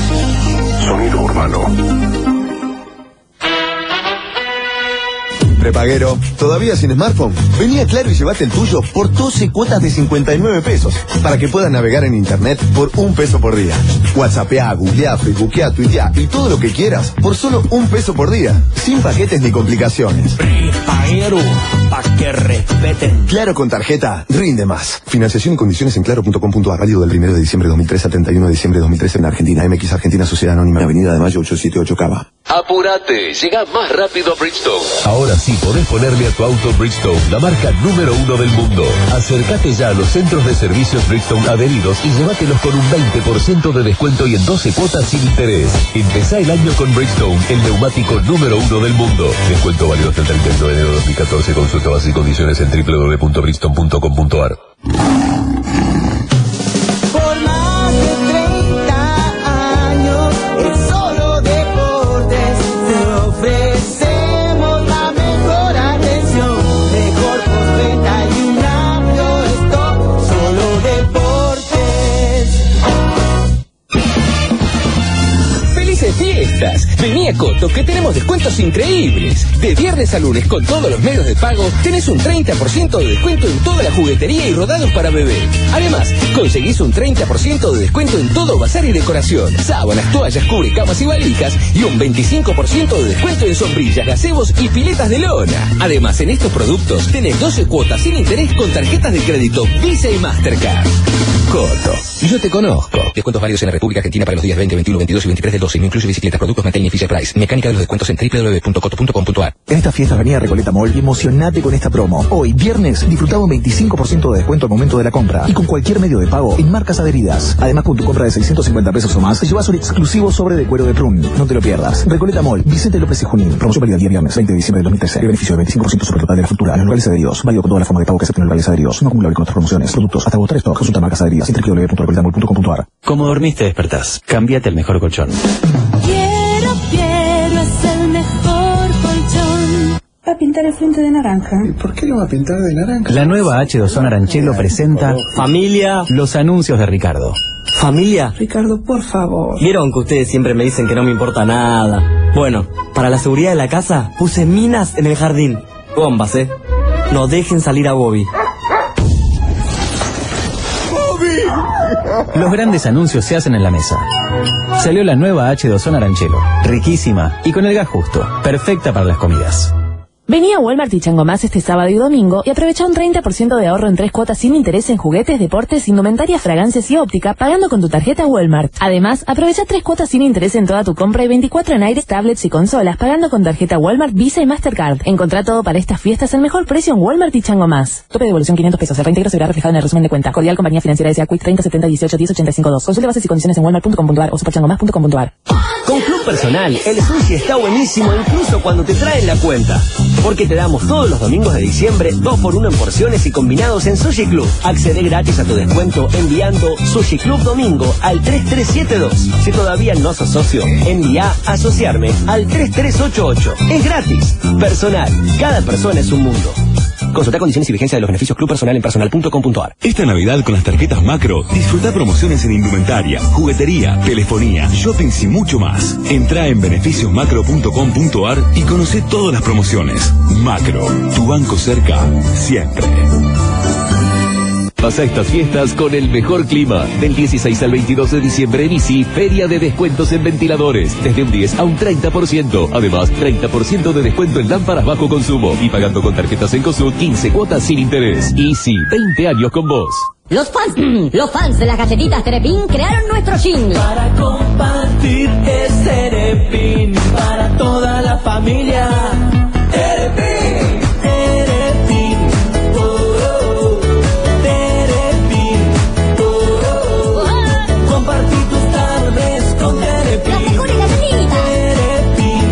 Sonido urbano. Prepaguero, ¿todavía sin smartphone? Vení a Claro y llévate el tuyo por 12 cuotas de 59 pesos para que puedas navegar en internet por $1 por día. WhatsAppea, googleá, facebookea, tuitea y todo lo que quieras por solo $1 por día, sin paquetes ni complicaciones. Prepaguero, pa' que respeten. Claro con tarjeta, rinde más. Financiación y condiciones en claro.com.ar. Válido del 1 de diciembre de 2013 al 31 de diciembre de 2013 en Argentina. MX Argentina Sociedad Anónima, Avenida de Mayo 878 Cava. Apúrate, llega más rápido a Bridgestone. Ahora sí podés ponerle a tu auto Bridgestone, la marca número 1 del mundo. Acércate ya a los centros de servicios Bridgestone adheridos y llévatelos con un 20% de descuento y en 12 cuotas sin interés. Empezá el año con Bridgestone, el neumático número 1 del mundo. Descuento válido hasta el 31 de enero de 2014. Consulta bases y condiciones en www.bridgestone.com.ar. Por más de 30 años, en Solo Deportes te ofrecemos la mejor atención, mejor postventa y un amplio stock. Solo Deportes. ¡Felices fiestas! Vení a Coto que tenemos descuentos increíbles. De viernes a lunes con todos los medios de pago tenés un 30% de descuento en toda la juguetería y rodados para bebé. Además, conseguís un 30% de descuento en todo bazar y decoración. Sábanas, toallas, cubrecamas y valijas y un 25% de descuento en sombrillas, gazebos y piletas de lona. Además, en estos productos tenés 12 cuotas sin interés con tarjetas de crédito Visa y Mastercard. Coto, yo te conozco. Descuentos válidos en la República Argentina para los días 20, 21, 22 y 23 del 12. No incluye bicicletas, productos Mattel y Fisher Price. Mecánica de los descuentos en www.coto.com.ar. En esta fiesta venía a Recoleta Mall y emocionate con esta promo. Hoy, viernes, disfrutaba un 25% de descuento al momento de la compra y con cualquier medio de pago en marcas adheridas. Además, con tu compra de 650 pesos o más, te llevas un exclusivo sobre de cuero de prun. No te lo pierdas. Recoleta Mall, Vicente López y Junín. Promoción válida el día viernes 20 de diciembre de 2013. El beneficio del 25% sobre el total de la factura en los locales adheridos. Válido con toda la forma de pago que acepten los locales adheridos. No acumulable con otras promociones. Productos hasta agotar stock. Consulta marcas adheridas en www.recoletamall.com.ar. Como dormiste, despertás. Cámbiate el mejor colchón. Quiero, es el mejor colchón. Va a pintar el frente de naranja. ¿Por qué lo va a pintar de naranja? La nueva H2O Naranchelo presenta Familia. los anuncios de Ricardo. Familia. Ricardo, por favor. Vieron que ustedes siempre me dicen que no me importa nada. Bueno, para la seguridad de la casa puse minas en el jardín. Bombas, No dejen salir a Bobby. Los grandes anuncios se hacen en la mesa. Salió la nueva H2O Naranchelo, riquísima y con el gas justo, perfecta para las comidas. Vení a Walmart y Chango Más este sábado y domingo y aprovecha un 30% de ahorro en 3 cuotas sin interés en juguetes, deportes, indumentaria, fragancias y óptica pagando con tu tarjeta Walmart. Además, aprovecha 3 cuotas sin interés en toda tu compra y 24 en aires, tablets y consolas pagando con tarjeta Walmart, Visa y Mastercard. Encontrá todo para estas fiestas al mejor precio en Walmart y Chango Más. Tope de devolución 500 pesos. El reintegro se verá reflejado en el resumen de cuenta. Cordial Compañía Financiera S.A. Quick 30 70 18 10 85 2. Consulte bases y condiciones en walmart.com.ar o superchangomás.com.ar. Con Club Personal, el sushi está buenísimo incluso cuando te traen la cuenta. Porque te damos todos los domingos de diciembre 2x1 en porciones y combinados en Sushi Club. Accede gratis a tu descuento enviando Sushi Club Domingo al 3372. Si todavía no sos socio, envía Asociarme al 3388. Es gratis. Personal. Cada persona es un mundo. Consulta condiciones y vigencia de los beneficios Club Personal en personal.com.ar. Esta Navidad con las tarjetas Macro, disfruta promociones en indumentaria, juguetería, telefonía, shoppings y mucho más. Entrá en beneficiosmacro.com.ar y conoce todas las promociones. Macro, tu banco cerca, siempre. Pasa estas fiestas con el mejor clima. Del 16 al 22 de diciembre en Easy, feria de descuentos en ventiladores. Desde un 10 a un 30%. Además, 30% de descuento en lámparas bajo consumo. Y pagando con tarjetas Encosud, 15 cuotas sin interés. Easy, 20 años con vos. Los fans de las galletitas Terepin crearon nuestro jingle. Para compartir es Terepin, para toda la familia. Terepin, Terepin, Terepin, compartir tus tardes con Terepin. Terepin,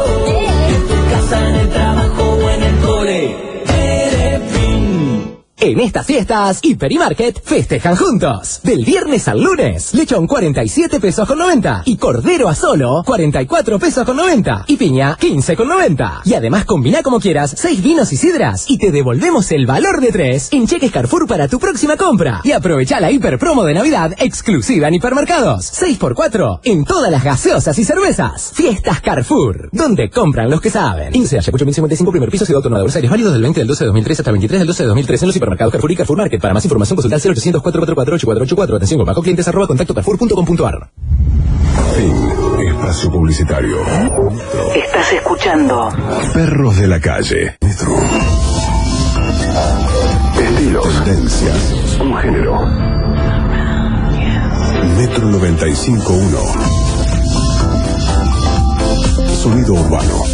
en tu casa, en el trabajo o en el cole. Terepin. En estas fiestas, Hiper y Market festejan juntos. Del viernes al lunes, lechón 47 pesos con 90 y cordero a solo 44 pesos con 90 y piña 15 con 90. Y además combina como quieras 6 vinos y sidras y te devolvemos el valor de 3 en cheques Carrefour para tu próxima compra. Y aprovecha la hiper promo de Navidad exclusiva en hipermercados. 6x4 en todas las gaseosas y cervezas. Fiestas Carrefour, donde compran los que saben. Índice Ayacucho 1055, primer piso, Ciudad Autónoma de Buenos Aires, válido del 20 del 12 de 2003 hasta el 23 del 12 de 2003 en los hipermercados Carrefour y Carrefour Market. Para más información consulta al 0800 444 8484. Atención con bajo clientes @contactocarrefour.com.ar. Fin. Espacio publicitario. Estás escuchando Perros de la calle. Metro. Estilos. Tendencias. Un género. Metro 95.1. Sonido urbano.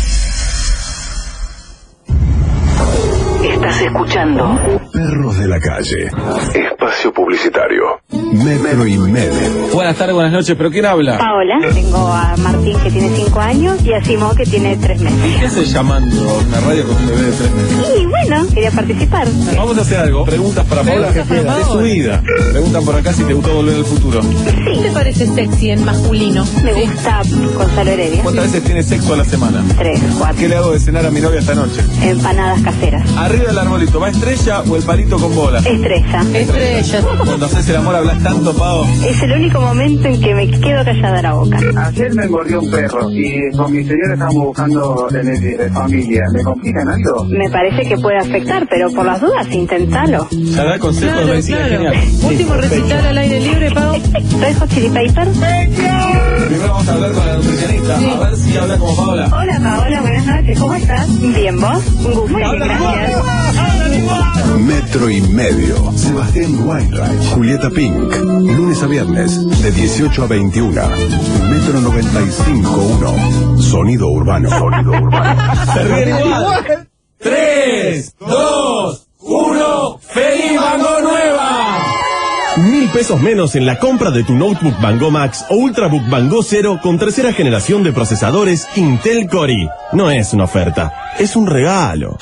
Estás escuchando Perros de la calle. Espacio publicitario. Metro y medio. Buenas tardes, buenas noches, ¿pero quién habla? Paola, tengo a Martín que tiene 5 años y a Simón que tiene 3 meses. ¿Qué haces llamando a una radio con un bebé de 3 meses? Y bueno, quería participar. Vamos a hacer algo, preguntas para Paola de su vida. Preguntan por acá si te gustó Volver al Futuro. Sí. ¿Te parece sexy en masculino? Me gusta Gonzalo Heredia. ¿Cuántas veces tienes sexo a la semana? 3, 4. ¿Qué le hago de cenar a mi novia esta noche? Empanadas caseras. Arriba del arbolito, ¿va estrella o el palito con bola? Estrella. Estrella. Cuando haces el amor hablas tanto, Pau. Es el único momento en que me quedo callada la boca. Ayer me mordió un perro y con mi señora estamos buscando de familia. ¿Me complican algo? Me parece que puede afectar, pero por las dudas, inténtalo. Ya da consejos de medicina, genial. Último recital al aire libre, Pau. ¿Red Hot Chili Paper? Primero vamos a hablar con la nutricionista, a ver si habla como Paola. Hola, Paola, buenas noches, ¿cómo estás? Bien, ¿vos? Un gusto, gracias. Metro y medio. Sebastián Weinreich. Julieta Pink. Lunes a viernes, de 18 a 21. Metro 95.1. Sonido urbano. Sonido urbano. Se ríen igual. 3, 2, 1. ¡Feliz Mango Nueva! 1.000 pesos menos en la compra de tu notebook Van Gogh Max o Ultrabook Van Gogh Zero con tercera generación de procesadores Intel Core i. No es una oferta, es un regalo.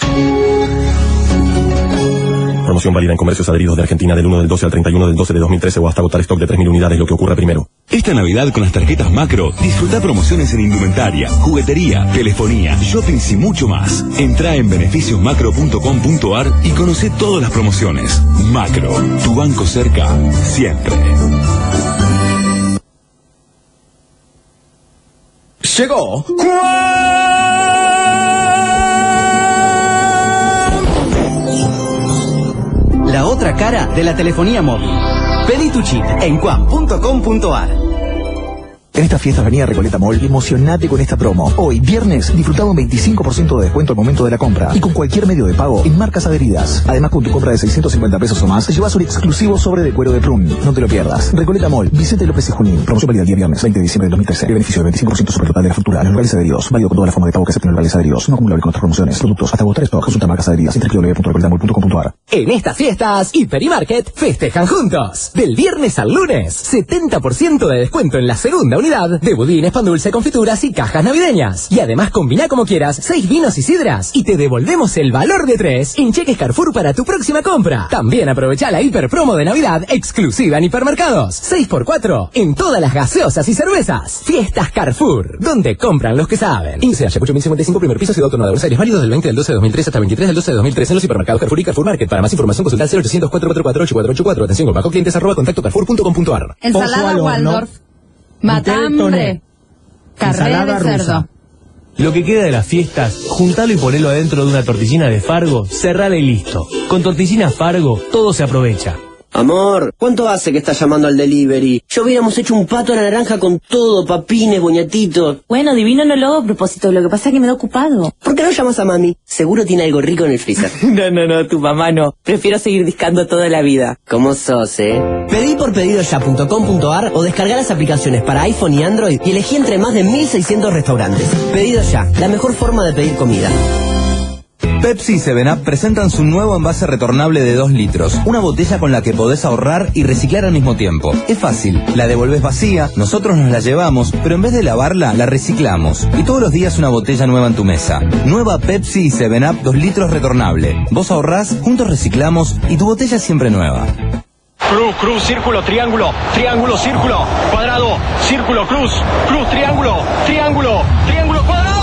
Promoción válida en comercios adheridos de Argentina del 1 del 12 al 31 del 12 de 2013 o hasta agotar stock de 3.000 unidades, lo que ocurra primero. Esta Navidad con las tarjetas Macro, disfruta promociones en indumentaria, juguetería, telefonía, shoppings y mucho más. Entrá en beneficiosmacro.com.ar y conoce todas las promociones. Macro, tu banco cerca, siempre. Llegó. La otra cara de la telefonía móvil. Pedí tu chip en QAM.com.ar. En esta fiesta Avenida Recoleta Mall, emocionate con esta promo. Hoy, viernes, disfruta un 25% de descuento al momento de la compra. Y con cualquier medio de pago en marcas adheridas. Además, con tu compra de 650 pesos o más, te llevas un exclusivo sobre de cuero de prun. No te lo pierdas. Recoleta Mall, Vicente López y Junín. Promoción válida el día viernes, 20 de diciembre de 2013. El beneficio del 25% sobre el total de la factura. Los locales adheridos. Válido con toda la forma de pago que acepten los locales adheridos. No acumulable con otras promociones. Productos hasta agotar stock. Consulta marcas adheridas en www.recoletamall.com.ar. En estas fiestas, Hiper y Market festejan juntos. Del viernes al lunes, 70% de descuento en la segunda unidad de budines, pan dulce, confituras y cajas navideñas. Y además combina como quieras 6 vinos y sidras y te devolvemos el valor de 3 en cheques Carrefour para tu próxima compra. También aprovecha la hiper promo de Navidad exclusiva en hipermercados. 6x4 en todas las gaseosas y cervezas. Fiestas Carrefour, donde compran los que saben. Índice Ayacucho 1055, primer piso, Ciudad Autónoma de Buenos Aires, válido del 20 del 12 de 2003 hasta el 23 del 12 de 2003 en los hipermercados Carrefour y Carrefour Market. Para más información consulta al 0800 444 8484. Atención con bajo clientes @contactocarrefour.com.ar. Ensalada Waldorf. Matambre. Carrera de cerdo. Lo que queda de las fiestas, juntalo y ponelo adentro de una tortillina de Fargo, cerrala y listo. Con tortillina Fargo, todo se aprovecha. Amor, ¿cuánto hace que estás llamando al delivery? Ya hubiéramos hecho un pato a la naranja con todo, papines, boñatitos. Bueno, divino no lo hago a propósito, lo que pasa es que me da ocupado. ¿Por qué no llamas a mami? Seguro tiene algo rico en el freezer. No, tu mamá no. Prefiero seguir discando toda la vida. ¿Cómo sos, Pedí por pedidoya.com.ar o descarga las aplicaciones para iPhone y Android y elegí entre más de 1.600 restaurantes. Pedido ya, la mejor forma de pedir comida. Pepsi y 7up presentan su nuevo envase retornable de 2 litros. Una botella con la que podés ahorrar y reciclar al mismo tiempo. Es fácil, la devolvés vacía, nosotros nos la llevamos, pero en vez de lavarla, la reciclamos. Y todos los días una botella nueva en tu mesa. Nueva Pepsi y 7up 2 litros retornable. Vos ahorrás, juntos reciclamos y tu botella siempre nueva. Cruz, cruz, círculo, triángulo, triángulo, círculo, cuadrado, círculo, cruz, cruz, triángulo, triángulo, triángulo, cuadrado.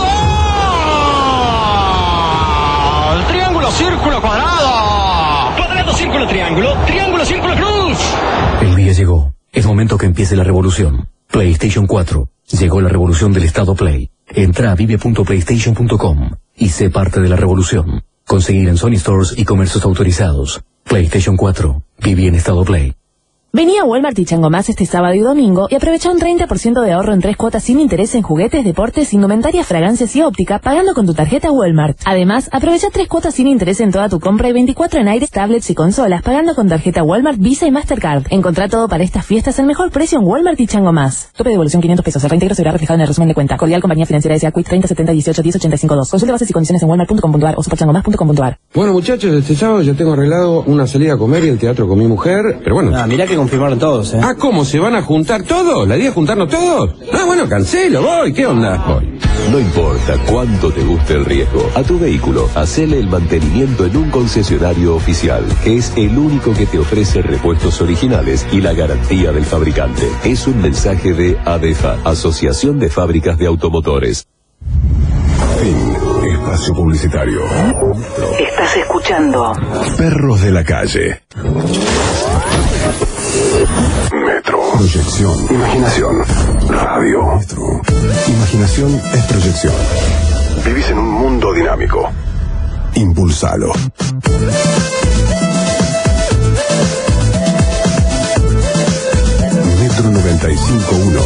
Triángulo, círculo, cuadrado. Cuadrado, círculo, triángulo, triángulo, círculo, cruz. El día llegó. Es momento que empiece la revolución. PlayStation 4. Llegó la revolución del estado Play. Entra a vive.playstation.com y sé parte de la revolución. Conseguir en Sony Stores y comercios autorizados. PlayStation 4. Viví en estado Play. Vení a Walmart y Chango Más este sábado y domingo y aprovecha un 30% de ahorro en 3 cuotas sin interés en juguetes, deportes, indumentaria, fragancias y óptica pagando con tu tarjeta Walmart. Además, aprovecha 3 cuotas sin interés en toda tu compra y 24 en aires, tablets y consolas pagando con tarjeta Walmart, Visa y Mastercard. Encontrá todo para estas fiestas al mejor precio en Walmart y Chango Más. Tope de devolución 500 pesos. El reintegro se verá reflejado en el resumen de cuenta. Cordial Compañía Financiera S.A. Quick 30 70 18 10 85 2. Consulte bases y condiciones en walmart.com.ar o superchangomás.com.ar. Bueno, muchachos, este sábado ya tengo arreglado una salida a comer y el teatro con mi mujer, pero bueno. Mirá que confirmaron todos, Ah, ¿cómo? ¿Se van a juntar todos? ¿La idea es juntarnos todos? Ah, bueno, cancelo, voy, ¿qué onda? Voy. No importa cuánto te guste el riesgo, a tu vehículo, hacele el mantenimiento en un concesionario oficial, que es el único que te ofrece repuestos originales y la garantía del fabricante. Es un mensaje de ADEFA, Asociación de Fábricas de Automotores. Fin. Espacio publicitario. Estás escuchando Perros de la calle. Metro. Proyección. Imaginación. Radio. Metro. Imaginación es proyección. Vivís en un mundo dinámico. Impulsalo. Metro 95.1.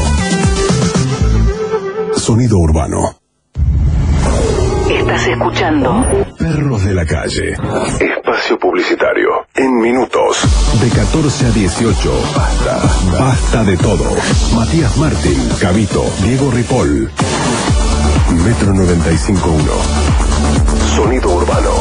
Sonido urbano. Estás escuchando Perros de la calle. Espacio publicitario. En minutos. De 14 a 18. Basta. Basta de todo. Matías Martín, Gavito, Diego Ripoll. Metro 95.1. Sonido urbano.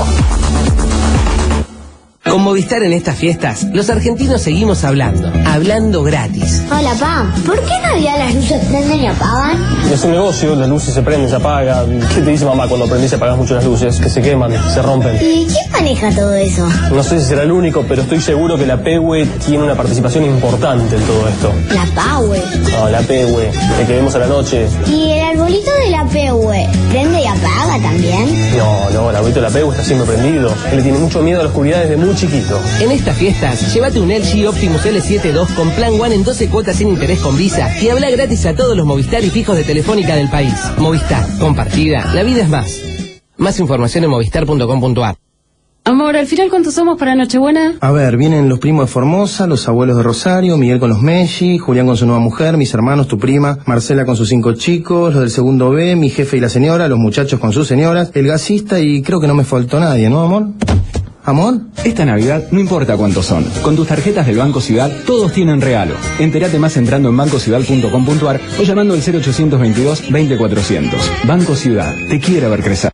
Con Movistar en estas fiestas, los argentinos seguimos hablando gratis. Hola, pa, ¿por qué en Navidad las luces prenden y apagan? Es un negocio, las luces se prenden, se apagan. ¿Qué te dice mamá cuando prendés y apagás mucho las luces? Que se queman, se rompen. ¿Y quién maneja todo eso? No sé si será el único, pero estoy seguro que la PEWE tiene una participación importante en todo esto. ¿La PAWE? No, la PEWE, el que vemos a la noche. ¿Y el arbolito de la PEWE prende y apaga también? No, el arbolito de la PEWE está siempre prendido. Él le tiene mucho miedo a la oscuridad desde muy chiquito. En estas fiestas, llévate un LG Optimus L7 II con Plan One en 12 cuotas sin interés con Visa y habla gratis a todos los Movistar y fijos de Telefónica del país. Movistar, compartida, la vida es más. Más información en movistar.com.ar. Amor, ¿al final cuántos somos para Nochebuena? A ver, vienen los primos de Formosa, los abuelos de Rosario, Miguel con los Messi, Julián con su nueva mujer, mis hermanos, tu prima, Marcela con sus 5 chicos, los del segundo B, mi jefe y la señora, los muchachos con sus señoras, el gasista y creo que no me faltó nadie, ¿no, amor? ¿Amor? Esta Navidad no importa cuántos son. Con tus tarjetas del Banco Ciudad, todos tienen regalo. Entérate más entrando en bancociudad.com.ar o llamando al 0822-20400. Banco Ciudad, te quiere ver crecer.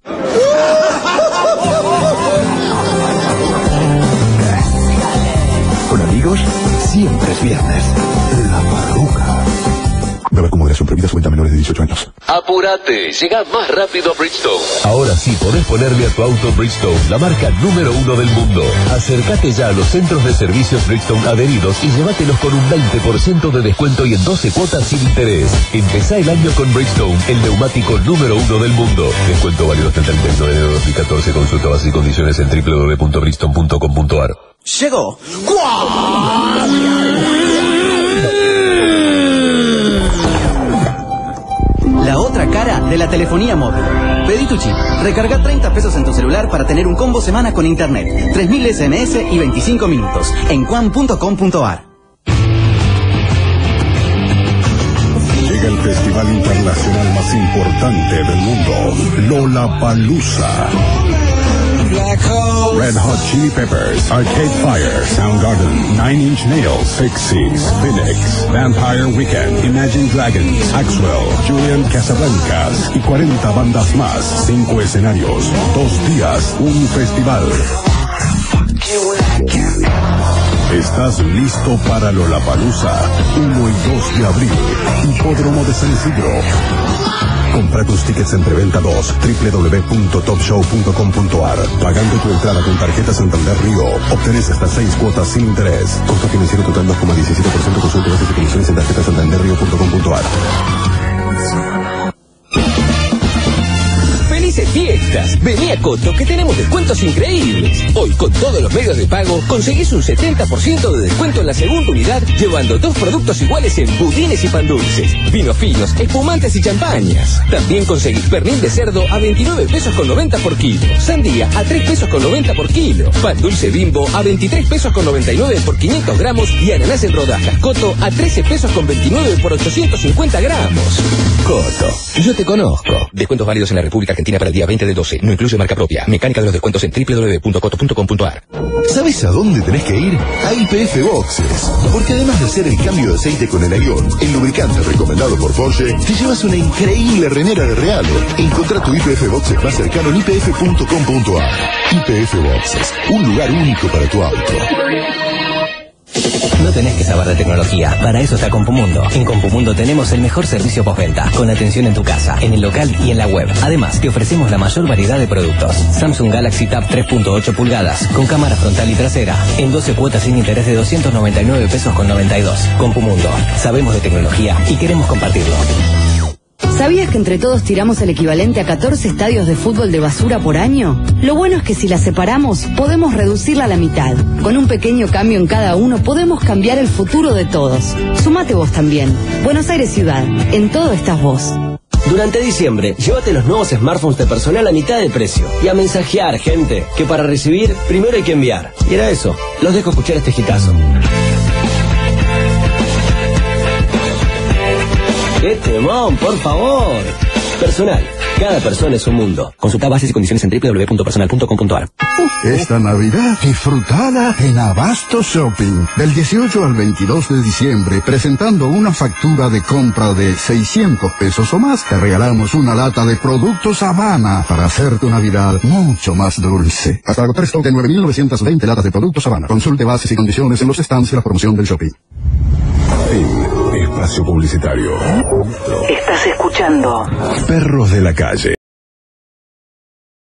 Con amigos, siempre es viernes. La Parruca. Beber con moderación, prohibida, su venta a menores de 18 años. ¡Apúrate! Llega más rápido a Bridgestone. Ahora sí podés ponerle a tu auto Bridgestone, la marca número 1 del mundo. Acércate ya a los centros de servicios Bridgestone adheridos y llévatelos con un 20% de descuento y en 12 cuotas sin interés. Empezá el año con Bridgestone, el neumático número 1 del mundo. Descuento válido hasta el 31 de enero de 2014. Consulta bases y condiciones en www.bridgestone.com.ar. Llegó. La otra cara de la telefonía móvil. Pedí tu chip. Recarga 30 pesos en tu celular para tener un combo semana con internet. 3000 SMS y 25 minutos. En quan.com.ar. Llega el festival internacional más importante del mundo, Lollapalooza. Red Hot Chili Peppers, Arcade Fire, Soundgarden, Nine Inch Nails, Pixies, Phoenix, Vampire Weekend, Imagine Dragons, Axwell, Julian Casablancas y 40 bandas más, 5 escenarios, 2 días, un festival. ¿Estás listo para Lollapalooza? 1 y 2 de abril, Hipódromo de San Isidro. Compra tus tickets en preventa 2, www.topshow.com.ar. Pagando tu entrada con tarjeta Santander Río, obtenés hasta 6 cuotas sin interés. Costo financiero total 2,17%, consulta bases y comisiones en tarjeta santanderrio.com.ar. ¡Felices fiestas! Vení a Coto que tenemos descuentos increíbles. Hoy con todos los medios de pago conseguís un 70% de descuento en la segunda unidad llevando 2 productos iguales en budines y pan dulces, vinos finos, espumantes y champañas. También conseguís pernil de cerdo a 29 pesos con 90 por kilo, sandía a 3 pesos con 90 por kilo, pan dulce Bimbo a 23 pesos con 99 por 500 gramos y ananá en rodajas Coto a 13 pesos con 29 por 850 gramos. Coto, yo te conozco. Descuentos válidos en la República Argentina para el día 20 del 12. No incluye marca propia. Mecánica de los descuentos en www.coto.com.ar. ¿Sabes a dónde tenés que ir? A YPF Boxes. Porque además de hacer el cambio de aceite con el avión, el lubricante recomendado por Porsche, te llevas una increíble remera de regalo. Encontrá tu YPF Boxes más cercano en ypf.com.ar. YPF Boxes. Un lugar único para tu auto. No tenés que saber de tecnología, para eso está Compumundo. En Compumundo tenemos el mejor servicio postventa, con atención en tu casa, en el local y en la web. Además, te ofrecemos la mayor variedad de productos. Samsung Galaxy Tab 3.8 pulgadas, con cámara frontal y trasera, en 12 cuotas sin interés de 299 pesos con 92. Compumundo, sabemos de tecnología y queremos compartirlo. ¿Sabías que entre todos tiramos el equivalente a 14 estadios de fútbol de basura por año? Lo bueno es que si la separamos, podemos reducirla a la mitad. Con un pequeño cambio en cada uno, podemos cambiar el futuro de todos. Sumate vos también. Buenos Aires Ciudad. En todo estás vos. Durante diciembre, llévate los nuevos smartphones de Personal a mitad de precio. Y a mensajear, gente, que para recibir, primero hay que enviar. Y era eso. Los dejo escuchar este hitazo. ¡Qué temón, por favor! Personal. Cada persona es un mundo. Consulta bases y condiciones en www.personal.com.ar. Esta Navidad, disfrutala en Abasto Shopping. Del 18 al 22 de diciembre, presentando una factura de compra de 600 pesos o más, te regalamos una lata de productos Habana para hacer tu Navidad mucho más dulce. Hasta agotar stock de 9.920 latas de productos Habana. Consulte bases y condiciones en los stands de la promoción del shopping. Fin. Espacio publicitario. Estás escuchando Perros de la Calle.